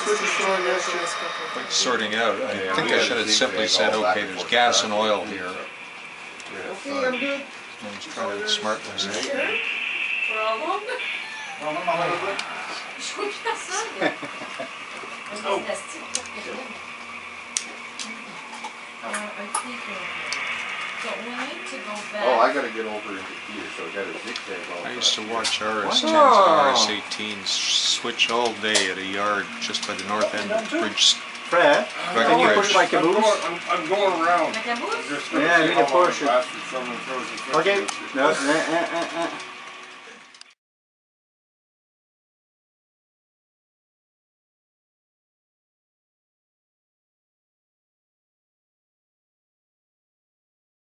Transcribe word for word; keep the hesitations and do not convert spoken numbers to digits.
Pretty sure yes, yes. Like sorting out. I think I should have simply said, okay, there's gas and oil here. Okay, I'm good. I was trying to smart myself. For how long? Je crois que personne. Oh. Uh, I think, uh, so we need to go back. Oh, I gotta get over into here, so I gotta zigzag all I used to watch R S tens and Oh. R S eighteens switch all day at a yard just by the north end of Bridge. Fred, Back can you Bridge. push my I'm caboose? going, I'm, I'm going around. Like a boost? Just Yeah, I need to how long push it. lasts if someone throws a Okay. switch. No, uh, uh, uh, uh.